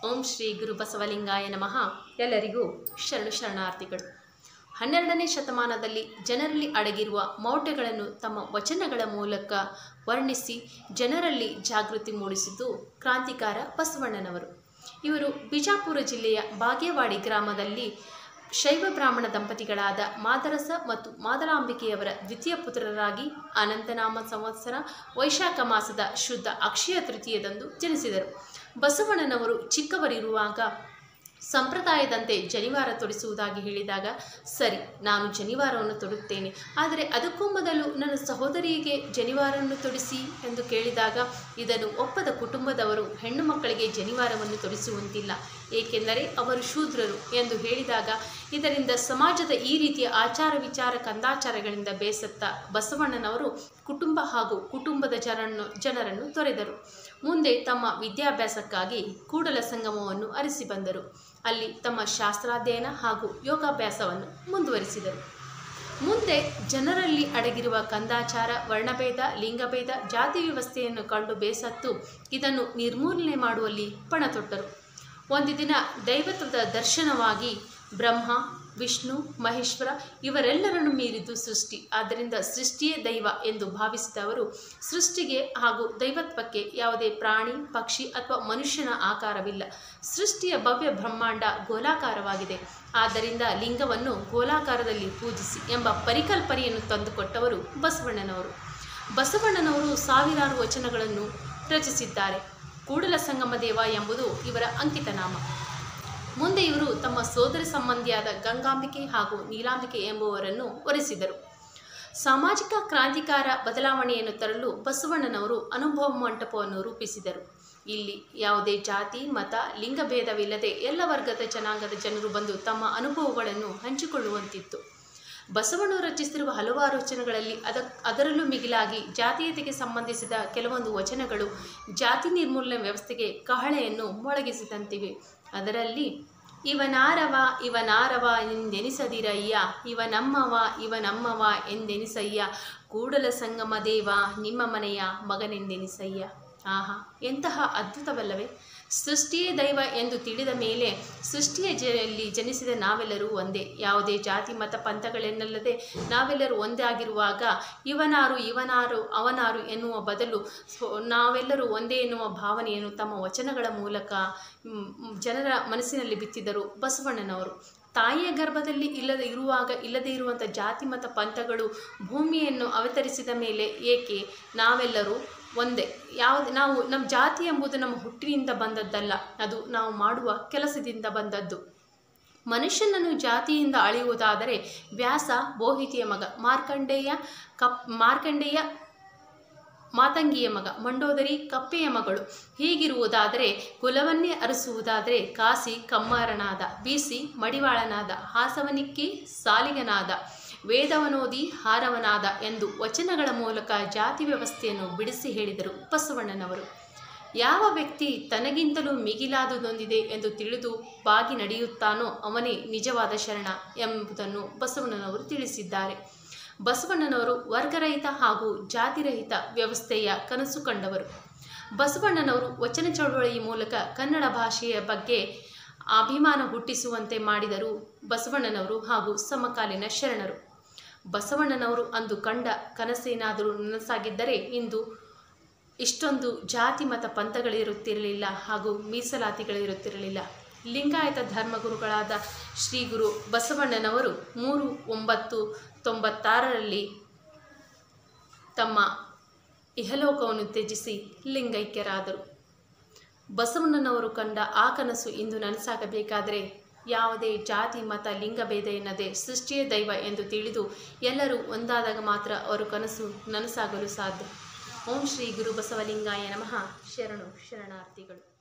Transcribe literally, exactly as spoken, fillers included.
ಓಂ ಶ್ರೀ ಗುರು ಬಸವಲಿಂಗಾಯ ನಮಃ. ಎಲ್ಲರಿಗೂ ಶರಣು ಶರಣಾರ್ಥಿಗಳು. ಹನ್ನೆರಡನೇ ಶತಮಾನದಲ್ಲಿ ಜನರಲ್ಲಿ ಅಡಗಿರುವ ಮೌಢ್ಯಗಳನ್ನು ತಮ್ಮ ವಚನಗಳ ಮೂಲಕ ವರ್ಣಿಸಿ ಜನರಲ್ಲಿ ಜಾಗೃತಿ ಮೂಡಿಸಿದ್ದು ಕ್ರಾಂತಿಕಾರ ಬಸವಣ್ಣನವರು. ಇವರು ಬಿಜಾಪುರ ಜಿಲ್ಲೆಯ ಬಾಗೇವಾಡಿ ಗ್ರಾಮದಲ್ಲಿ ಶೈವ ಬ್ರಾಹ್ಮಣ ದಂಪತಿಗಳಾದ ಮಾದರಸ ಮತ್ತು ಮಾದಲಾಂಬಿಕೆಯವರ ದ್ವಿತೀಯ ಪುತ್ರರಾಗಿ ಅನಂತನಾಮ ಸಂವತ್ಸರ ವೈಶಾಖ ಮಾಸದ ಶುದ್ಧ ಅಕ್ಷಯ ತೃತೀಯದಂದು ಜನಿಸಿದರು. ಬಸವಣ್ಣನವರು ಚಿಕ್ಕವರಿರುವಾಗ ಸಂಪ್ರದಾಯದಂತೆ ಜನಿವಾರ ತೊಡಿಸುವುದಾಗಿ ಹೇಳಿದಾಗ, ಸರಿ, ನಾನು ಜನಿವಾರವನ್ನು ತೊಡುತ್ತೇನೆ, ಆದರೆ ಅದಕ್ಕೂ ಮೊದಲು ನನ್ನ ಸಹೋದರಿಗೆ ಜನಿವಾರವನ್ನು ತೊಡಿಸಿ ಎಂದು ಕೇಳಿದಾಗ, ಇದನ್ನು ಒಪ್ಪದ ಕುಟುಂಬದವರು ಹೆಣ್ಣು ಮಕ್ಕಳಿಗೆ ಜನಿವಾರವನ್ನು ತೊಡಿಸುವಂತಿಲ್ಲ, ಏಕೆಂದರೆ ಅವರು ಶೂದ್ರರು ಎಂದು ಹೇಳಿದಾಗ, ಇದರಿಂದ ಸಮಾಜದ ಈ ರೀತಿಯ ಆಚಾರ ವಿಚಾರ ಕಂದಾಚಾರಗಳಿಂದ ಬೇಸತ್ತ ಬಸವಣ್ಣನವರು ಕುಟುಂಬ ಹಾಗೂ ಕುಟುಂಬದ ಜನರನ್ನು ಜನರನ್ನು ತೊರೆದರು. ಮುಂದೆ ತಮ್ಮ ವಿದ್ಯಾಭ್ಯಾಸಕ್ಕಾಗಿ ಕೂಡಲ ಸಂಗಮವನ್ನು ಅರಸಿ ಬಂದರು. ಅಲ್ಲಿ ತಮ್ಮ ಶಾಸ್ತ್ರಾಧ್ಯಯನ ಹಾಗೂ ಯೋಗಾಭ್ಯಾಸವನ್ನು ಮುಂದುವರಿಸಿದರು. ಮುಂದೆ ಜನರಲ್ಲಿ ಅಡಗಿರುವ ಕಂದಾಚಾರ, ವರ್ಣಭೇದ, ಲಿಂಗಭೇದ, ಜಾತಿ ವ್ಯವಸ್ಥೆಯನ್ನು ಕಂಡು ಬೇಸತ್ತು ಇದನ್ನು ನಿರ್ಮೂಲನೆ ಮಾಡುವಲ್ಲಿ ಪಣತೊಟ್ಟರು. ಒಂದು ದಿನ ದೈವತ್ವದ ದರ್ಶನವಾಗಿ ಬ್ರಹ್ಮ, ವಿಷ್ಣು, ಮಹೇಶ್ವರ ಇವರೆಲ್ಲರನ್ನು ಮೀರಿದ್ದು ಸೃಷ್ಟಿ, ಆದ್ದರಿಂದ ಸೃಷ್ಟಿಯೇ ದೈವ ಎಂದು ಭಾವಿಸಿದ ಅವರು ಸೃಷ್ಟಿಗೆ ಹಾಗೂ ದೈವತ್ವಕ್ಕೆ ಯಾವುದೇ ಪ್ರಾಣಿ, ಪಕ್ಷಿ ಅಥವಾ ಮನುಷ್ಯನ ಆಕಾರವಿಲ್ಲ. ಸೃಷ್ಟಿಯ ಭವ್ಯ ಬ್ರಹ್ಮಾಂಡ ಗೋಲಾಕಾರವಾಗಿದೆ, ಆದ್ದರಿಂದ ಲಿಂಗವನ್ನು ಗೋಲಾಕಾರದಲ್ಲಿ ಪೂಜಿಸಿ ಎಂಬ ಪರಿಕಲ್ಪನೆಯನ್ನು ತಂದುಕೊಟ್ಟವರು ಬಸವಣ್ಣನವರು. ಬಸವಣ್ಣನವರು ಸಾವಿರಾರು ವಚನಗಳನ್ನು ರಚಿಸಿದ್ದಾರೆ. ಕೂಡಲ ಸಂಗಮ ದೇವ ಎಂಬುದು ಇವರ ಅಂಕಿತನಾಮ. ಮುಂದೆ ಇವರು ತಮ್ಮ ಸೋದರ ಸಂಬಂಧಿಯಾದ ಗಂಗಾಂಬಿಕೆ ಹಾಗೂ ನೀಲಾಂಬಿಕೆ ಎಂಬುವರನ್ನು ವರಿಸಿದರು. ಸಾಮಾಜಿಕ ಕ್ರಾಂತಿಕಾರ ಬದಲಾವಣೆಯನ್ನು ತರಲು ಬಸವಣ್ಣನವರು ಅನುಭವ ಮಂಟಪವನ್ನು ರೂಪಿಸಿದರು. ಇಲ್ಲಿ ಯಾವುದೇ ಜಾತಿ, ಮತ, ಲಿಂಗಭೇದವಿಲ್ಲದೆ ಎಲ್ಲ ವರ್ಗದ ಜನಾಂಗದ ಜನರು ಬಂದು ತಮ್ಮ ಅನುಭವಗಳನ್ನು ಹಂಚಿಕೊಳ್ಳುವಂತಿತ್ತು. ಬಸವಣ್ಣವರು ರಚಿಸಿರುವ ಹಲವಾರು ವಚನಗಳಲ್ಲಿ ಅದ ಅದರಲ್ಲೂ ಮಿಗಿಲಾಗಿ ಜಾತೀಯತೆಗೆ ಸಂಬಂಧಿಸಿದ ಕೆಲವೊಂದು ವಚನಗಳು ಜಾತಿ ನಿರ್ಮೂಲನೆ ವ್ಯವಸ್ಥೆಗೆ ಕಹಳೆಯನ್ನು ಮೊಳಗಿಸಿದಂತಿವೆ. ಅದರಲ್ಲಿ ಇವನಾರವ ಇವನಾರವ ಎಂದೆನಿಸದಿರಯ್ಯ, ಇವ ನಮ್ಮವ ಇವ ನಮ್ಮವ ಎಂದೆನಿಸಯ್ಯ, ಕೂಡಲ ಸಂಗಮ ದೇವ ನಿಮ್ಮ ಮನೆಯ ಮಗನೆಂದೆನಿಸಯ್ಯ. ಆಹಾ, ಎಂತಹ ಅದ್ಭುತವಲ್ಲವೇ! ಸೃಷ್ಟಿಯೇ ದೈವ ಎಂದು ತಿಳಿದ ಮೇಲೆ ಸೃಷ್ಟಿಯ ಜನಲ್ಲಿ ಜನಿಸಿದ ನಾವೆಲ್ಲರೂ ಒಂದೇ, ಯಾವುದೇ ಜಾತಿ ಮತ ಪಂಥಗಳೆನ್ನಲ್ಲದೆ ನಾವೆಲ್ಲರೂ ಒಂದೇ ಆಗಿರುವಾಗ ಇವನಾರು ಇವನಾರು ಅವನಾರು ಎನ್ನುವ ಬದಲು ನಾವೆಲ್ಲರೂ ಒಂದೇ ಎನ್ನುವ ಭಾವನೆಯನ್ನು ತಮ್ಮ ವಚನಗಳ ಮೂಲಕ ಜನರ ಮನಸ್ಸಿನಲ್ಲಿ ಬಿತ್ತಿದರು ಬಸವಣ್ಣನವರು. ತಾಯಿಯ ಗರ್ಭದಲ್ಲಿ ಇಲ್ಲದೆ ಇರುವಾಗ ಇಲ್ಲದೇ ಇರುವಂಥ ಜಾತಿ ಮತ ಪಂಥಗಳು ಭೂಮಿಯನ್ನು ಅವತರಿಸಿದ ಮೇಲೆ ಏಕೆ ನಾವೆಲ್ಲರೂ ಒಂದೇ. ಯಾವುದು ನಾವು ನಮ್ಮ ಜಾತಿ ಎಂಬುದು ನಮ್ಮ ಹುಟ್ಟಿನಿಂದ ಬಂದದ್ದಲ್ಲ, ಅದು ನಾವು ಮಾಡುವ ಕೆಲಸದಿಂದ ಬಂದದ್ದು. ಮನುಷ್ಯನನ್ನು ಜಾತಿಯಿಂದ ಅಳೆಯುವುದಾದರೆ ವ್ಯಾಸ ಬೋಹಿತಿಯ ಮಗ, ಮಾರ್ಕಂಡೇಯ ಕಪ್ ಮಾರ್ಕಂಡೇಯ ಮಾತಂಗಿಯ ಮಗ, ಮಂಡೋದರಿ ಕಪ್ಪೆಯ ಮಗಳು. ಹೀಗಿರುವುದಾದರೆ ಕುಲವನ್ನೇ ಅರಸುವುದಾದರೆ ಕಾಸಿ ಕಮ್ಮಾರನಾದ, ಬೀಸಿ ಮಡಿವಾಳನಾದ, ಹಾಸವನಿಕ್ಕಿ ಸಾಲಿಗನಾದ, ವೇದವನೋದಿ ಹಾರವನಾದ ಎಂದು ವಚನಗಳ ಮೂಲಕ ಜಾತಿ ವ್ಯವಸ್ಥೆಯನ್ನು ಬಿಡಿಸಿ ಹೇಳಿದರು ಬಸವಣ್ಣನವರು. ಯಾವ ವ್ಯಕ್ತಿ ತನಗಿಂತಲೂ ಮಿಗಿಲಾದುದೊಂದಿದೆ ಎಂದು ತಿಳಿದು ಬಾಗಿ ನಡೆಯುತ್ತಾನೋ ಅವನೇ ನಿಜವಾದ ಶರಣ ಎಂಬುದನ್ನು ಬಸವಣ್ಣನವರು ತಿಳಿಸಿದ್ದಾರೆ. ಬಸವಣ್ಣನವರು ವರ್ಗರಹಿತ ಹಾಗೂ ಜಾತಿರಹಿತ ವ್ಯವಸ್ಥೆಯ ಕನಸು ಕಂಡವರು. ಬಸವಣ್ಣನವರು ವಚನ ಚಳವಳಿಯ ಮೂಲಕ ಕನ್ನಡ ಭಾಷೆಯ ಬಗ್ಗೆ ಅಭಿಮಾನ ಹುಟ್ಟಿಸುವಂತೆ ಮಾಡಿದರು ಬಸವಣ್ಣನವರು ಹಾಗೂ ಸಮಕಾಲೀನ ಶರಣರು. ಬಸವಣ್ಣನವರು ಅಂದು ಕಂಡ ಕನಸೇನಾದರೂ ನನಸಾಗಿದ್ದರೆ ಇಂದು ಇಷ್ಟೊಂದು ಜಾತಿ ಮತ ಪಂಥಗಳಿರುತ್ತಿರಲಿಲ್ಲ ಹಾಗೂ ಮೀಸಲಾತಿಗಳಿರುತ್ತಿರಲಿಲ್ಲ. ಲಿಂಗಾಯತ ಧರ್ಮಗುರುಗಳಾದ ಶ್ರೀ ಗುರು ಬಸವಣ್ಣನವರು ಮೂರು ಒಂಬತ್ತು ತೊಂಬತ್ತಾರರಲ್ಲಿ ತಮ್ಮ ಇಹಲೋಕವನ್ನು ತ್ಯಜಿಸಿ ಲಿಂಗೈಕ್ಯರಾದರು. ಬಸವಣ್ಣನವರು ಕಂಡ ಆ ಕನಸು ಇಂದು ನನಸಾಗಬೇಕಾದರೆ ಯಾವುದೇ ಜಾತಿ ಮತ ಲಿಂಗಭೇದ ಎನ್ನದೆ ಸೃಷ್ಟಿಯೇ ದೈವ ಎಂದು ತಿಳಿದು ಎಲ್ಲರೂ ಒಂದಾದಾಗ ಮಾತ್ರ ಅವರ ಕನಸು ನನಸಾಗಲು ಸಾಧ್ಯ. ಓಂ ಶ್ರೀ ಗುರು ಬಸವಲಿಂಗಾಯ ನಮಃ. ಶರಣು ಶರಣಾರ್ಥಿಗಳು.